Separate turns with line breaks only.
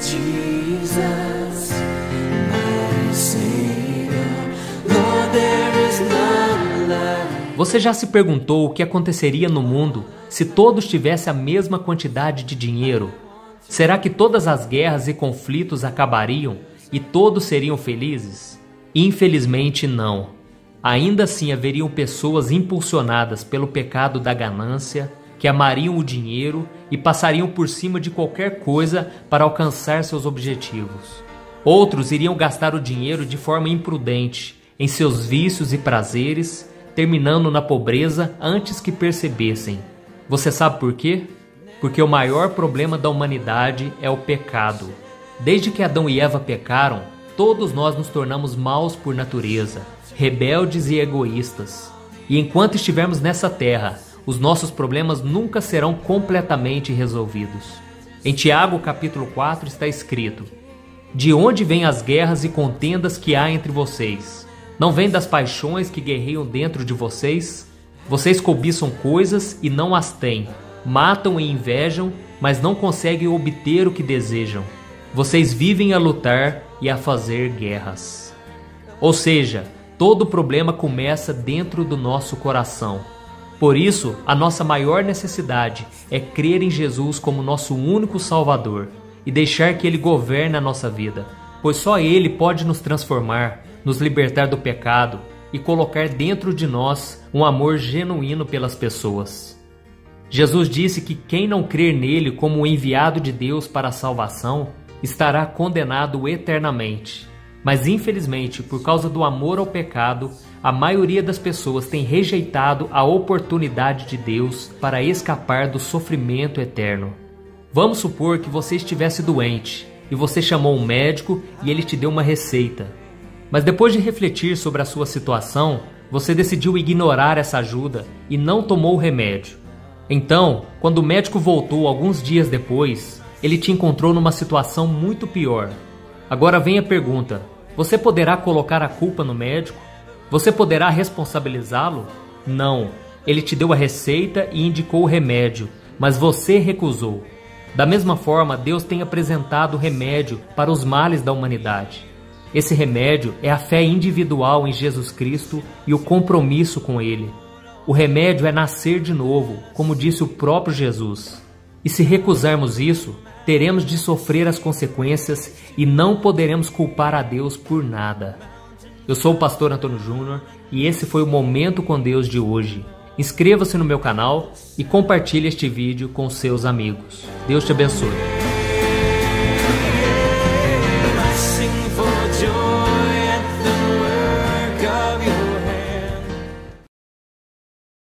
Jesus, my Savior, Lord, there is none like.
Você já se perguntou o que aconteceria no mundo se todos tivessem a mesma quantidade de dinheiro? Será que todas as guerras e conflitos acabariam e todos seriam felizes? Infelizmente não. Ainda assim haveriam pessoas impulsionadas pelo pecado da ganância, que amariam o dinheiro e passariam por cima de qualquer coisa para alcançar seus objetivos. Outros iriam gastar o dinheiro de forma imprudente, em seus vícios e prazeres, terminando na pobreza antes que percebessem. Você sabe por quê? Porque o maior problema da humanidade é o pecado. Desde que Adão e Eva pecaram, todos nós nos tornamos maus por natureza, rebeldes e egoístas. E enquanto estivermos nessa terra, os nossos problemas nunca serão completamente resolvidos. Em Tiago capítulo 4 está escrito: de onde vêm as guerras e contendas que há entre vocês? Não vêm das paixões que guerreiam dentro de vocês? Vocês cobiçam coisas e não as têm, matam e invejam, mas não conseguem obter o que desejam. Vocês vivem a lutar e a fazer guerras. Ou seja, todo problema começa dentro do nosso coração. Por isso, a nossa maior necessidade é crer em Jesus como nosso único Salvador e deixar que Ele governe a nossa vida, pois só Ele pode nos transformar, nos libertar do pecado e colocar dentro de nós um amor genuíno pelas pessoas. Jesus disse que quem não crer nele como o enviado de Deus para a salvação estará condenado eternamente. Mas infelizmente, por causa do amor ao pecado, a maioria das pessoas tem rejeitado a oportunidade de Deus para escapar do sofrimento eterno. Vamos supor que você estivesse doente e você chamou um médico e ele te deu uma receita. Mas depois de refletir sobre a sua situação, você decidiu ignorar essa ajuda e não tomou o remédio. Então, quando o médico voltou alguns dias depois, ele te encontrou numa situação muito pior. Agora vem a pergunta: você poderá colocar a culpa no médico? Você poderá responsabilizá-lo? Não. Ele te deu a receita e indicou o remédio, mas você recusou. Da mesma forma, Deus tem apresentado o remédio para os males da humanidade. Esse remédio é a fé individual em Jesus Cristo e o compromisso com Ele. O remédio é nascer de novo, como disse o próprio Jesus. E se recusarmos isso, teremos de sofrer as consequências e não poderemos culpar a Deus por nada. Eu sou o pastor Antônio Júnior e esse foi o Momento com Deus de hoje. Inscreva-se no meu canal e compartilhe este vídeo com seus amigos. Deus te abençoe.